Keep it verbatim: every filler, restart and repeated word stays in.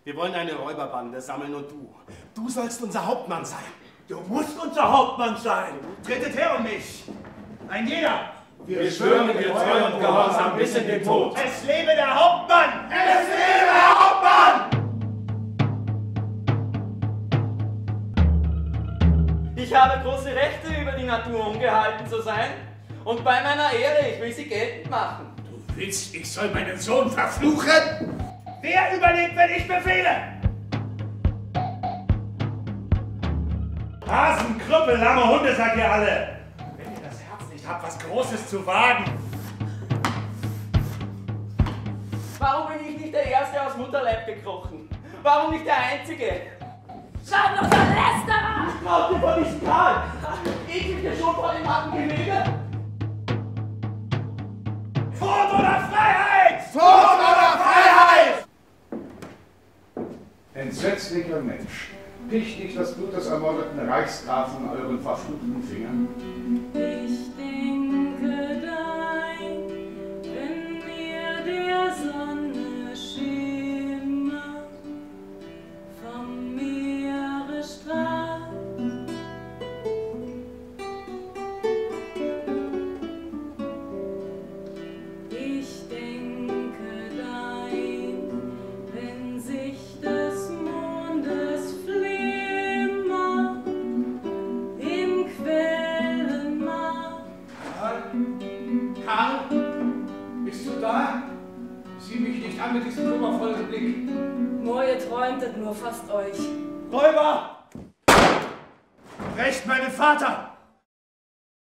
Wir wollen eine Räuberbande sammeln und du, du sollst unser Hauptmann sein. Du musst unser Hauptmann sein. Tretet her um mich. Ein jeder. Wir schwören dir treu und gehorsam bis in den Tod. Es lebe der Hauptmann! Es lebe der Hauptmann! Ich habe große Rechte, über die Natur ungehalten zu sein. Und bei meiner Ehre, ich will sie geltend machen. Du willst, ich soll meinen Sohn verfluchen? Wer überlegt, wenn ich befehle? Hasen, Krüppel, lahme Hunde, sagt ihr alle. Wenn ihr das Herz nicht habt, was Großes zu wagen. Warum bin ich nicht der Erste aus Mutterleib gekrochen? Warum nicht der Einzige? Schamloser Lästerer! Ich brauchte vor diesem Karl! Ekelt dir schon vor dem Mattengemälde? Tod oder Freiheit! Tod oder Freiheit! Entsetzlicher Mensch, picht nicht das Blut des ermordeten Reichsgrafen an euren verfluchten Fingern? Ich denke dein, wenn mir der Sonne Schimmer vom Meere strahlt. Ich denke dein, wenn sich des Mondes Flimmer im Quellenmar. Karl? Karl? Bist du da? Sieh mich nicht an mit diesem kummervollen Blick. Nur ihr träumtet nur fast euch. Räuber! Brecht meinen Vater!